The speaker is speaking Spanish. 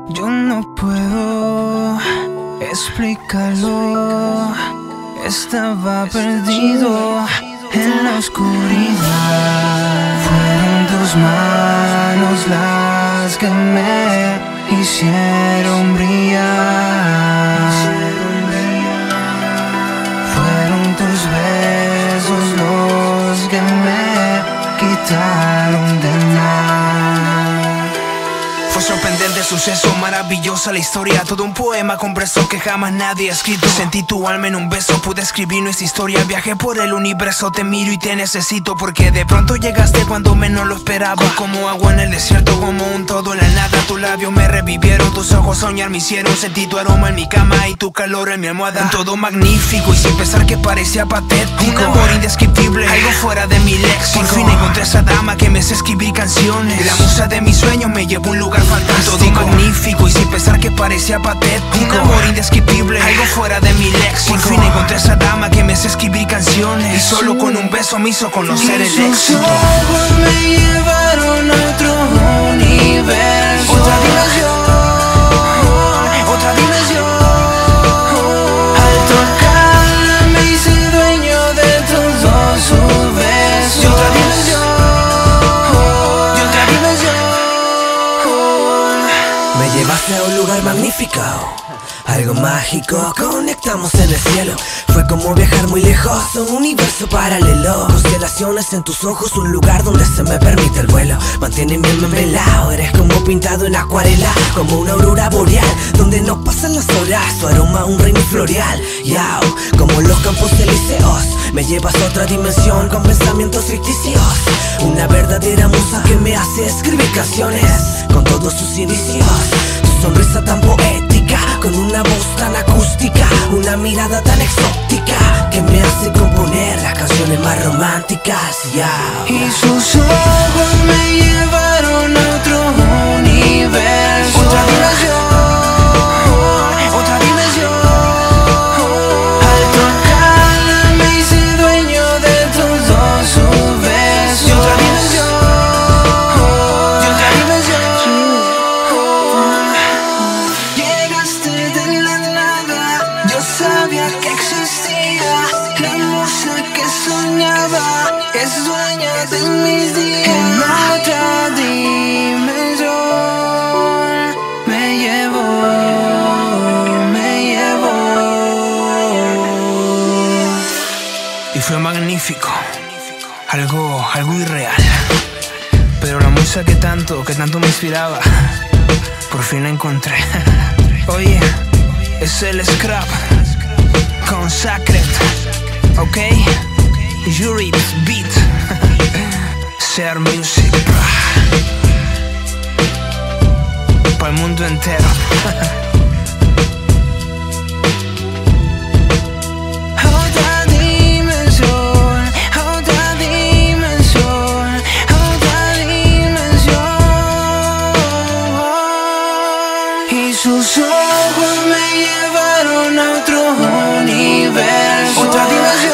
Yo no puedo explicarlo. Estaba perdido en la oscuridad. Fueron tus manos las que me hicieron brillar. Fueron tus besos los que me quitaron del mar. Fue sorprendente, suceso maravillosa la historia. Todo un poema con versos que jamás nadie ha escrito. Sentí tu alma en un beso, pude escribir nuestra historia. Viajé por el universo, te miro y te necesito. Porque de pronto llegaste cuando menos lo esperaba. Como agua en el desierto, como un todo en la nada. Tus labios me revivieron, tus ojos soñar me hicieron. Sentí tu aroma en mi cama y tu calor en mi almohada. Un todo magnífico y sin pensar que parecía patético. Un amor indescriptible, algo fuera de mi léxico. Por fin encontré a esa dama que me hace escribir canciones. La musa de mis sueños me llevó a un lugar fantástico. Todo magnífico y sin pensar que parecía patético. Un amor indescriptible, algo fuera de mi léxico. Por fin encontré a esa dama que me hace escribir canciones. Y solo con un beso me hizo conocer el éxito. Sus ojos me llevaron a otro universo. Otra dimensión, otra dimensión. Al tocarla me hice dueño de todos sus besos. Y otra dimensión, y otra dimensión. Me llevaste a un lugar magnífico, algo mágico, conectamos en el cielo. Fue como viajar muy lejos a un universo paralelo. Constelaciones en tus ojos, un lugar donde se me permite el vuelo. Mantienen bien envelado, eres como pintado en acuarela. Como una aurora boreal, donde no pasan las horas. Tu aroma un reino floreal, yao. Como los campos elíseos, me llevas a otra dimensión con pensamientos ficticios. Una verdadera musa que me hace escribir canciones con todos sus indicios. Tu sonrisa tan poética, con una voz tan acústica, una mirada tan exótica, que me hace componer las canciones más románticas, yeah. Y sus ojos me llevaron a otro universo. Otra dimensión, otra dimensión. Al tocarla me hice dueño de todos sus besos. Y otra dimensión, y otra dimensión. Llegaste de la nada, yo sabía que existía. La musa que soñaba es dueña de mis días. En otra dimensión me llevó, me llevó. Y fue magnífico, algo irreal. Pero la musa que tanto me inspiraba, por fin la encontré. Oye, es el Scrap con Sacred, ok? Juris Beat, Share Music, para el mundo entero. Otra dimensión, otra dimensión, otra dimensión. Y sus ojos me llevaron a otro universo. Otra dimensión.